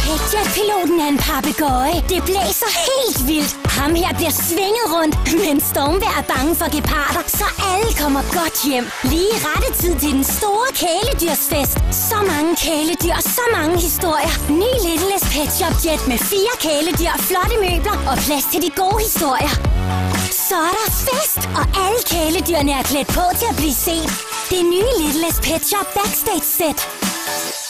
Petjet-piloten er en papegøje. Det blæser helt vildt. Ham her bliver svinget rundt, men Stormvejr er bange for geparder, så alle kommer godt hjem. Lige rette tid til den store kæledyrsfest. Så mange kæledyr, så mange historier. Ny Littlest Pet Shop Jet med 4 kæledyr, flotte møbler og plads til de gode historier. Så er der fest, og alle kæledyrene er klædt på til at blive set. Det nye Littlest Pet Shop Backstage Set.